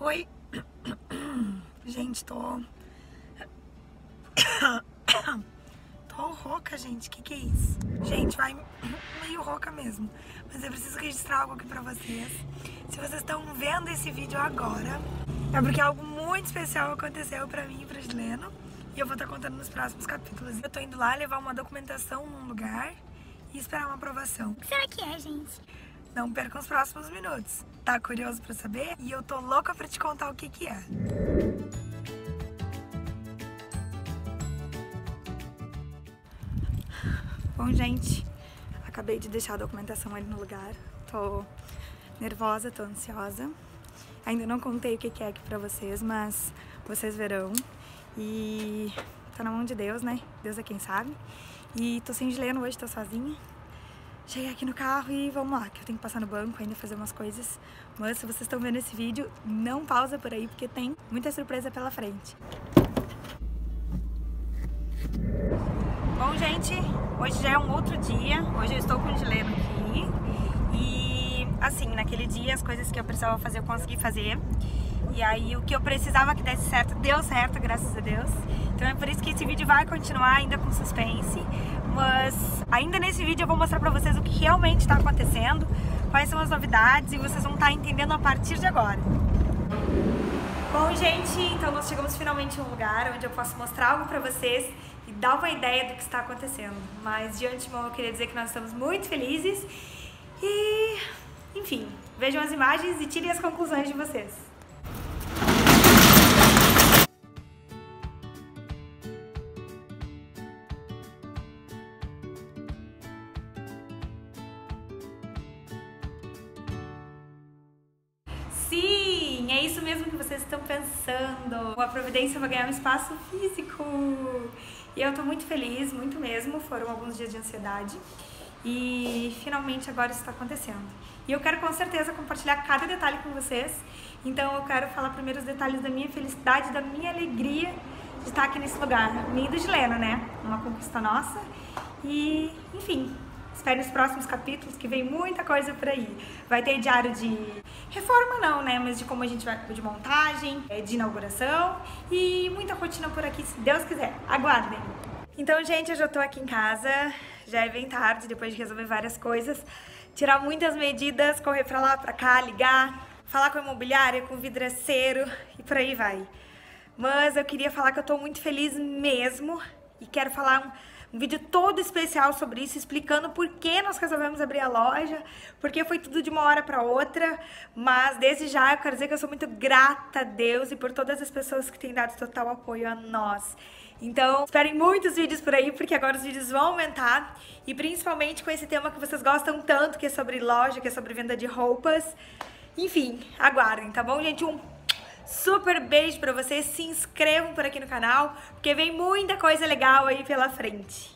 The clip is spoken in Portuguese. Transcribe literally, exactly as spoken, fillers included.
Oi. Gente, tô... tô rouca, gente. Que que é isso? Gente, vai meio rouca mesmo. Mas eu preciso registrar algo aqui pra vocês. Se vocês estão vendo esse vídeo agora, é porque algo muito especial aconteceu pra mim e pra Gileno. E eu vou estar contando nos próximos capítulos. Eu tô indo lá levar uma documentação num lugar e esperar uma aprovação. O que será que é, gente? Não percam os próximos minutos. Tá curioso pra saber? E eu tô louca pra te contar o que que é. Bom, gente, acabei de deixar a documentação ali no lugar. Tô nervosa, tô ansiosa. Ainda não contei o que que é aqui pra vocês, mas vocês verão. E tá na mão de Deus, né? Deus é quem sabe. E tô sem Gileno hoje, tô sozinha. Cheguei aqui no carro e vamos lá, que eu tenho que passar no banco ainda, fazer umas coisas. Mas se vocês estão vendo esse vídeo, não pausa por aí, porque tem muita surpresa pela frente. Bom, gente, hoje já é um outro dia. Hoje eu estou com o Gileno aqui. E, assim, naquele dia as coisas que eu precisava fazer, eu consegui fazer. E aí o que eu precisava que desse certo, deu certo, graças a Deus. Então é por isso que esse vídeo vai continuar ainda com suspense. Mas ainda nesse vídeo eu vou mostrar pra vocês o que realmente está acontecendo, quais são as novidades, e vocês vão estar entendendo a partir de agora. Bom, gente, então nós chegamos finalmente em um lugar onde eu posso mostrar algo pra vocês e dar uma ideia do que está acontecendo. Mas de antemão eu queria dizer que nós estamos muito felizes e, enfim, vejam as imagens e tirem as conclusões de vocês. Sim, é isso mesmo que vocês estão pensando. A Providência vai ganhar um espaço físico. E eu tô muito feliz, muito mesmo. Foram alguns dias de ansiedade. E finalmente agora isso está acontecendo. E eu quero com certeza compartilhar cada detalhe com vocês. Então eu quero falar primeiro os detalhes da minha felicidade, da minha alegria de estar aqui nesse lugar. Minha e do Gileno, né? Uma conquista nossa. E, enfim... Espere os próximos capítulos, que vem muita coisa por aí. Vai ter diário de reforma não, né? Mas de como a gente vai, de montagem, de inauguração e muita rotina por aqui, se Deus quiser. Aguardem! Então, gente, eu já tô aqui em casa, já é bem tarde, depois de resolver várias coisas, tirar muitas medidas, correr pra lá, pra cá, ligar, falar com a imobiliária, com o vidraceiro e por aí vai. Mas eu queria falar que eu tô muito feliz mesmo e quero falar um... Um vídeo todo especial sobre isso, explicando por que nós resolvemos abrir a loja, porque foi tudo de uma hora para outra, mas desde já eu quero dizer que eu sou muito grata a Deus e por todas as pessoas que têm dado total apoio a nós. Então, esperem muitos vídeos por aí, porque agora os vídeos vão aumentar, e principalmente com esse tema que vocês gostam tanto, que é sobre loja, que é sobre venda de roupas. Enfim, aguardem, tá bom, gente? Um super beijo pra vocês, se inscrevam por aqui no canal, porque vem muita coisa legal aí pela frente.